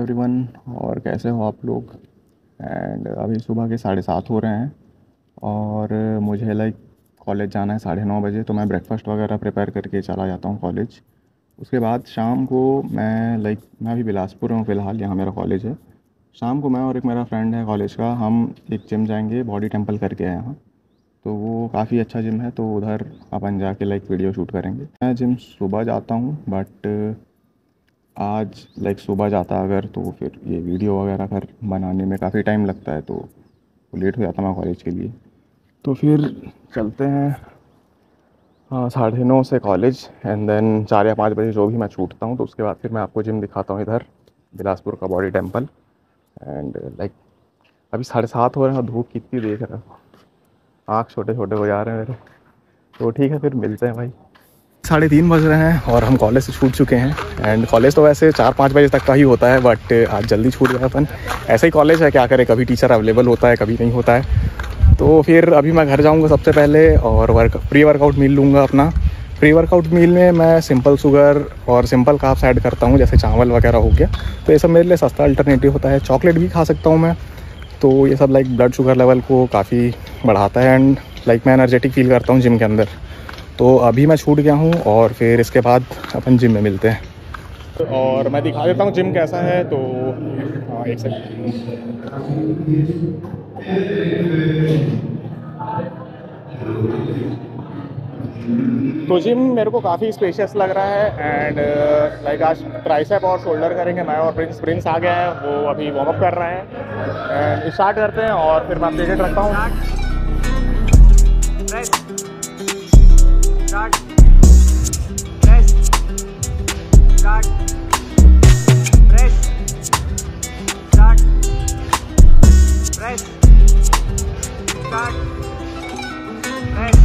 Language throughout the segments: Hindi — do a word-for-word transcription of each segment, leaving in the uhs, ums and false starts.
एवरीवन, और कैसे हो आप लोग। एंड अभी सुबह के साढ़े सात हो रहे हैं और मुझे लाइक कॉलेज जाना है साढ़े नौ बजे। तो मैं ब्रेकफास्ट वगैरह प्रिपेयर करके चला जाता हूँ कॉलेज। उसके बाद शाम को मैं लाइक मैं अभी बिलासपुर हूँ फ़िलहाल, यहाँ मेरा कॉलेज है। शाम को मैं और एक मेरा फ्रेंड है कॉलेज का, हम एक जिम जाएंगे, बॉडी टेम्पल करके है यहाँ। तो वो काफ़ी अच्छा जिम है, तो उधर अपन जाके लाइक वीडियो शूट करेंगे। मैं जिम सुबह जाता हूँ, बट आज लाइक सुबह जाता अगर तो फिर ये वीडियो वगैरह कर बनाने में काफ़ी टाइम लगता है, तो लेट हो जाता मैं कॉलेज के लिए। तो फिर चलते हैं हाँ साढ़े नौ से कॉलेज, एंड देन चार या पाँच बजे जो भी मैं छूटता हूँ, तो उसके बाद फिर मैं आपको जिम दिखाता हूँ इधर बिलासपुर का बॉडी टेम्पल। एंड लाइक अभी साढ़े सात हो रहे हैं, धूप कितनी देख रहा है, आँख छोटे छोटे हो जा रहे हैं मेरे। तो ठीक है, फिर मिलते हैं भाई। साढ़े तीन बज रहे हैं और हम कॉलेज से छूट चुके हैं। एंड कॉलेज तो वैसे चार पाँच बजे तक का ही होता है, बट आज जल्दी छूट गया अपन। ऐसा ही कॉलेज है, क्या करें, कभी टीचर अवेलेबल होता है, कभी नहीं होता है। तो फिर अभी मैं घर जाऊंगा सबसे पहले और वर्क प्री वर्कआउट मील लूँगा अपना। प्री वर्कआउट मील में मैं सिंपल शुगर और सिंपल कार्ब्स ऐड करता हूँ, जैसे चावल वगैरह हो गया। तो ये सब मेरे लिए सस्ता अल्टरनेटिव होता है। चॉकलेट भी खा सकता हूँ मैं, तो ये सब लाइक ब्लड शुगर लेवल को काफ़ी बढ़ाता है एंड लाइक मैं एनर्जेटिक फील करता हूँ जिम के अंदर। तो अभी मैं छूट गया हूँ और फिर इसके बाद अपन जिम में मिलते हैं। और मैं दिखा देता हूँ जिम कैसा है। तो हाँ एक सेकंड। तो जिम मेरे को काफ़ी स्पेशियस लग रहा है। एंड लाइक आज ट्राइसेप और शोल्डर करेंगे मैं और प्रिंस। प्रिंस आ गया है, वो अभी वार्म अप कर रहा है। एंड स्टार्ट करते हैं और फिर मैं अपडेटेड रखता हूँ। Start. Press. Start. Press. Start. Press. Start. Press.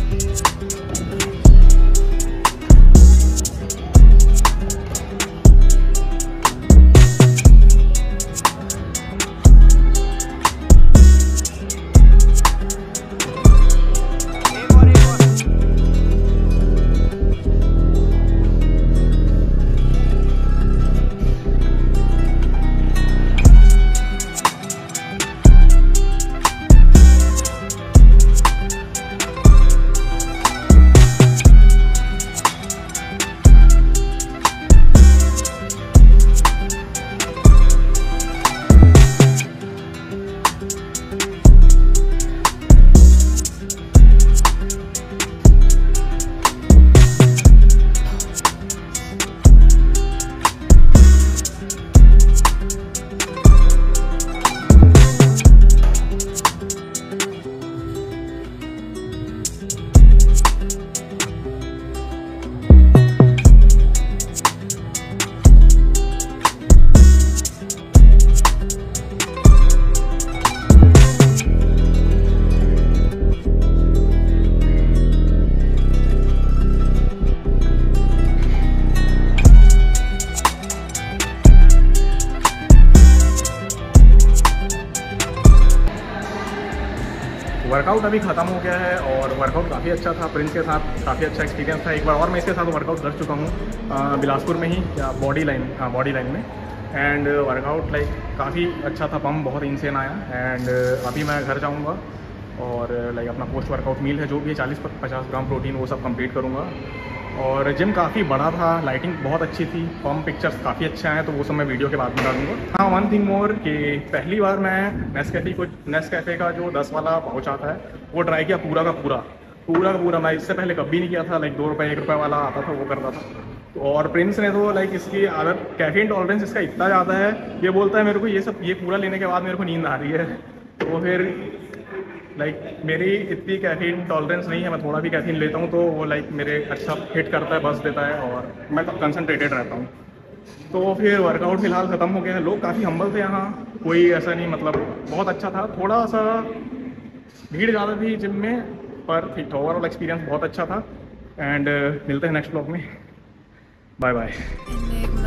Workout अभी ख़त्म हो गया है और वर्कआउट काफ़ी अच्छा था। प्रिंस के साथ काफ़ी अच्छा एक्सपीरियंस था। एक बार और मैं इसके साथ वर्कआउट कर चुका हूँ बिलासपुर में ही, या बॉडी लाइन, हाँ बॉडी लाइन में। एंड वर्कआउट लाइक काफ़ी अच्छा था, पम्प बहुत इंसेन आया। एंड अभी मैं घर जाऊँगा और लाइक अपना पोस्ट वर्कआउट मील है जो भी है चालीस पचास ग्राम प्रोटीन, वो सब कंप्लीट करूँगा। और जिम काफ़ी बड़ा था, लाइटिंग बहुत अच्छी थी, पम्प पिक्चर्स काफ़ी अच्छे आए, तो वो सब मैं वीडियो के बाद में डालूंगा। हाँ, वन थिंग मोर कि पहली बार मैं नेस्कैफे को नेस्कैफे का जो दस वाला पाउच आता है वो ट्राई किया, पूरा का पूरा पूरा का पूरा। मैं इससे पहले कभी नहीं किया था, लाइक दो रुपये एक रुपये वाला आता था वो करता था। और प्रिंस ने तो लाइक इसकी अगर कैफीन टॉलरेंस इसका इतना ज़्यादा है, ये बोलता है मेरे को ये सब ये पूरा लेने के बाद मेरे को नींद आ रही है। तो फिर लाइक like, मेरी इतनी कैफीन टॉलरेंस नहीं है, मैं थोड़ा भी कैफीन लेता हूँ तो वो लाइक like, मेरे अच्छा हिट करता है, बस देता है और मैं तब कंसनट्रेटेड रहता हूँ। तो फिर वर्कआउट फिलहाल ख़त्म हो गया है। लोग काफ़ी हम्बल थे यहाँ, कोई ऐसा नहीं, मतलब बहुत अच्छा था। थोड़ा सा भीड़ ज़्यादा थी जिम में, पर ठीक था। ओवरऑल एक्सपीरियंस बहुत अच्छा था। एंड uh, मिलते हैं नेक्स्ट ब्लॉग में। Bye bye.